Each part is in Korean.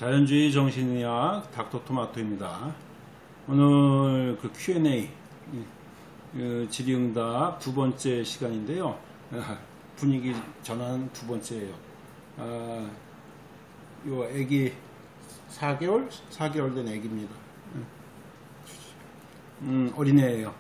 자연주의 정신의학 닥터토마토입니다. 오늘 그 Q&A 질의응답 두 번째 시간인데요. 분위기 전환 두 번째예요. 요 애기 4개월 된 애기입니다. 어린애예요.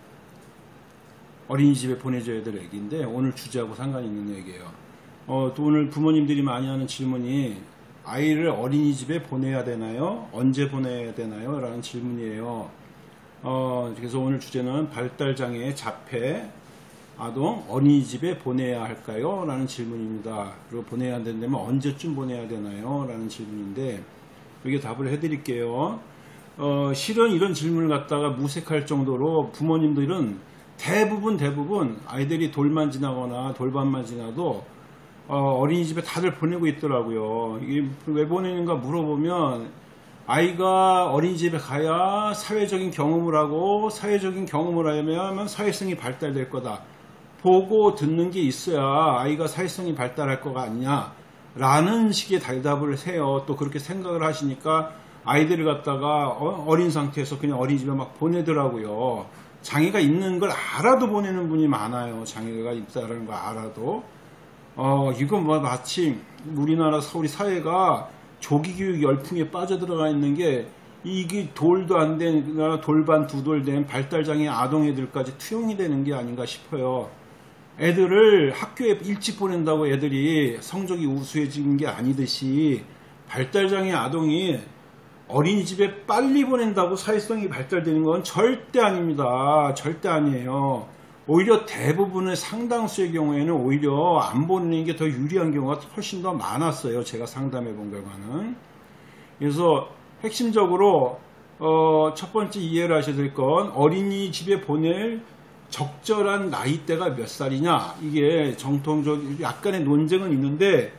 어린이집에 보내줘야 될 애기인데 오늘 주제하고 상관이 있는 애기예요. 또 오늘 부모님들이 많이 하는 질문이 아이를 어린이집에 보내야 되나요? 언제 보내야 되나요? 라는 질문이에요. 그래서 오늘 주제는 발달장애 자폐 아동 어린이집에 보내야 할까요? 라는 질문입니다. 그리고 보내야 된다면 언제쯤 보내야 되나요? 라는 질문인데 여기에 답을 해드릴게요. 실은 이런 질문을 갖다가 무색할 정도로 부모님들은 대부분 아이들이 돌만 지나거나 돌반만 지나도 어린이집에 다들 보내고 있더라고요. 이게 왜 보내는가 물어보면 아이가 어린이집에 가야 사회적인 경험을 하고 사회적인 경험을 하면 사회성이 발달될 거다. 보고 듣는 게 있어야 아이가 사회성이 발달할 거가 아니냐 라는 식의 대답을 해요. 또 그렇게 생각을 하시니까 아이들을 갖다가 어린 상태에서 그냥 어린이집에 막 보내더라고요. 장애가 있는 걸 알아도 보내는 분이 많아요. 장애가 있다는 걸 알아도. 이건 뭐 마치 우리나라 우리 사회가 조기교육 열풍에 빠져들어가 있는 게 이게 돌도 안 된 돌반 두돌 된 발달장애 아동애들까지 투영이 되는 게 아닌가 싶어요. 애들을 학교에 일찍 보낸다고 애들이 성적이 우수해지는 게 아니듯이 발달장애 아동이 어린이집에 빨리 보낸다고 사회성이 발달되는 건 절대 아닙니다. 절대 아니에요. 오히려 대부분의 상당수의 경우에는 오히려 안 보내는 게 더 유리한 경우가 훨씬 더 많았어요. 제가 상담해 본 결과는. 그래서 핵심적으로 첫 번째 이해를 하셔야 될 건 어린이집에 보낼 적절한 나이대가 몇 살이냐. 이게 정통적 약간의 논쟁은 있는데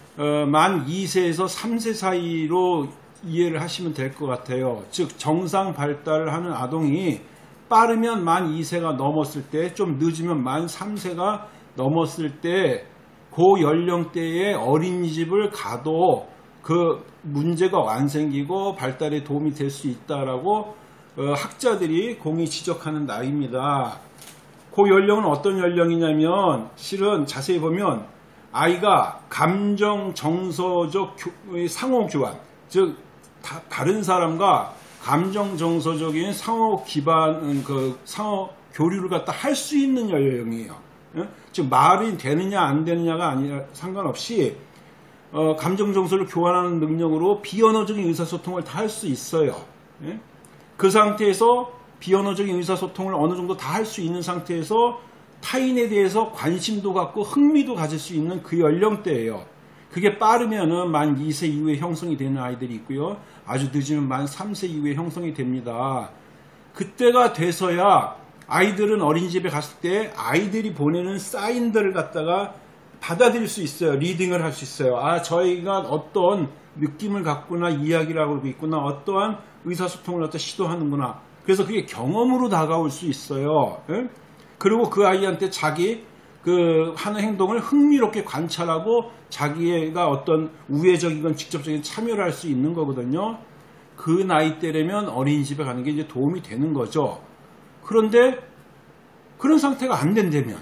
만 2세에서 3세 사이로 이해를 하시면 될 것 같아요. 즉 정상 발달을 하는 아동이 빠르면 만 2세가 넘었을 때, 좀 늦으면 만 3세가 넘었을 때, 그 연령대에 어린이집을 가도 그 문제가 안 생기고 발달에 도움이 될 수 있다라고 학자들이 공히 지적하는 나이입니다. 그 연령은 어떤 연령이냐면, 실은 자세히 보면 아이가 감정 정서적 상호 교환, 즉 다른 사람과 감정 정서적인 상호 기반 상호 교류를 갖다 할 수 있는 연령이에요. 즉 말이 되느냐 안 되느냐가 아니라 상관없이 감정 정서를 교환하는 능력으로 비언어적인 의사소통을 다 할 수 있어요. 그 상태에서 비언어적인 의사소통을 어느 정도 다 할 수 있는 상태에서 타인에 대해서 관심도 갖고 흥미도 가질 수 있는 그 연령대예요. 그게 빠르면은 만 2세 이후에 형성이 되는 아이들이 있고요. 아주 늦으면 만 3세 이후에 형성이 됩니다. 그때가 돼서야 아이들은 어린이집에 갔을 때 아이들이 보내는 사인들을 갖다가 받아들일 수 있어요. 리딩을 할 수 있어요. 저희가 어떤 느낌을 갖구나, 이야기를 하고 있구나, 어떠한 의사소통을 갖다 시도하는구나. 그래서 그게 경험으로 다가올 수 있어요. 그리고 그 아이한테 자기 하는 행동을 흥미롭게 관찰하고 자기가 어떤 우회적이건 직접적인 참여를 할 수 있는 거거든요. 그 나이대라면 어린이집에 가는 게 이제 도움이 되는 거죠. 그런데 그런 상태가 안 된다면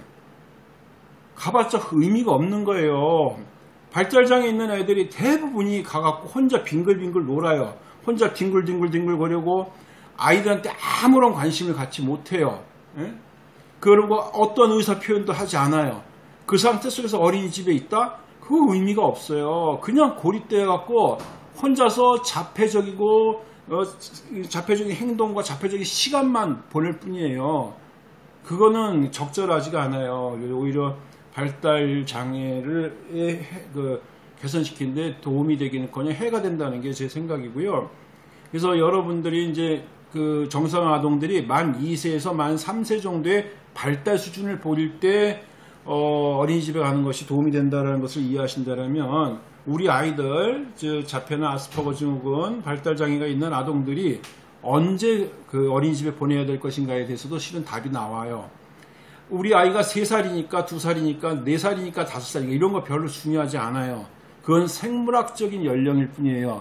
가봤자 의미가 없는 거예요. 발달장애 있는 애들이 대부분이 가갖고 혼자 빙글빙글 놀아요. 혼자 뒹굴뒹굴 거리고 아이들한테 아무런 관심을 갖지 못해요. 그리고 어떤 의사 표현도 하지 않아요. 그 상태 속에서 어린이집에 있다? 그 의미가 없어요. 그냥 고립되어 갖고 혼자서 자폐적이고 자폐적인 행동과 자폐적인 시간만 보낼 뿐이에요. 그거는 적절하지가 않아요. 오히려 발달 장애를 개선시키는데 도움이 되기는커녕 해가 된다는 게 제 생각이고요. 그래서 여러분들이 이제 정상 아동들이 만 2세에서 만 3세 정도의 발달 수준을 보일 때 어린이집에 가는 것이 도움이 된다는 것을 이해하신다면 우리 아이들, 즉 자폐나 아스퍼거 증후군, 발달장애가 있는 아동들이 언제 어린이집에 보내야 될 것인가에 대해서도 실은 답이 나와요. 우리 아이가 3살이니까 2살이니까 4살이니까 5살이니까 이런 거 별로 중요하지 않아요. 그건 생물학적인 연령일 뿐이에요.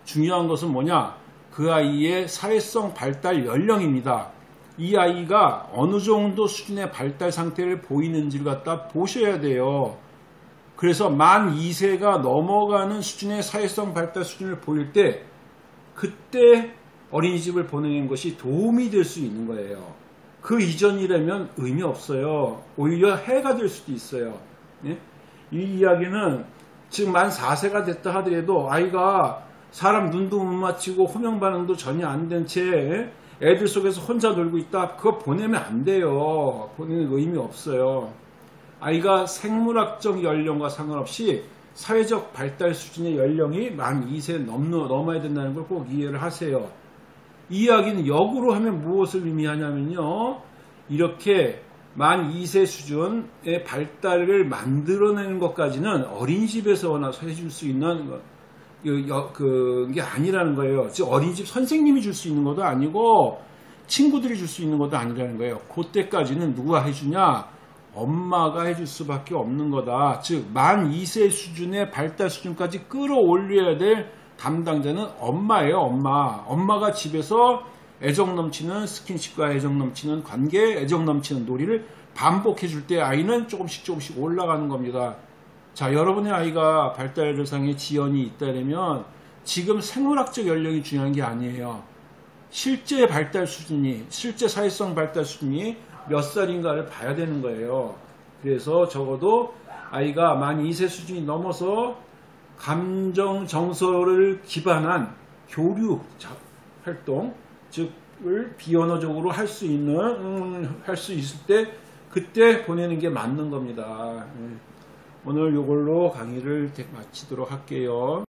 중요한 것은 뭐냐? 그 아이의 사회성 발달 연령입니다. 이 아이가 어느 정도 수준의 발달 상태를 보이는지를 갖다 보셔야 돼요. 그래서 만 2세가 넘어가는 수준의 사회성 발달 수준을 보일 때 그때 어린이집을 보내는 것이 도움이 될 수 있는 거예요. 그 이전이라면 의미 없어요. 오히려 해가 될 수도 있어요. 예? 이 이야기는 지금 만 4세가 됐다 하더라도 아이가 사람 눈도 못 맞히고 호명 반응도 전혀 안 된 채 애들 속에서 혼자 놀고 있다. 그거 보내면 안 돼요. 보내는 의미 없어요. 아이가 생물학적 연령과 상관없이 사회적 발달 수준의 연령이 만 2세 넘어야 된다는 걸 꼭 이해를 하세요. 이 이야기는 역으로 하면 무엇을 의미하냐면요. 이렇게 만 2세 수준의 발달을 만들어내는 것까지는 어린이집에서나 해줄 수 있는 그게 아니라는 거예요. 즉 어린이집 선생님이 줄 수 있는 것도 아니고 친구들이 줄 수 있는 것도 아니라는 거예요. 그때까지는 누가 해주냐? 엄마가 해줄 수밖에 없는 거다. 즉 만 2세 수준의 발달 수준까지 끌어올려야 될 담당자는 엄마예요. 엄마가 집에서 애정 넘치는 스킨십과 애정 넘치는 관계, 애정 넘치는 놀이를 반복해 줄 때 아이는 조금씩 올라가는 겁니다. 자, 여러분의 아이가 발달상의 지연이 있다면 지금 생물학적 연령이 중요한 게 아니에요. 실제 발달 수준이, 실제 사회성 발달 수준이 몇 살인가를 봐야 되는 거예요. 그래서 적어도 아이가 만 2세 수준이 넘어서 감정 정서를 기반한 교류 활동, 즉을 비언어적으로 할 수 있을 때 그때 보내는 게 맞는 겁니다. 오늘 이걸로 강의를 마치도록 할게요.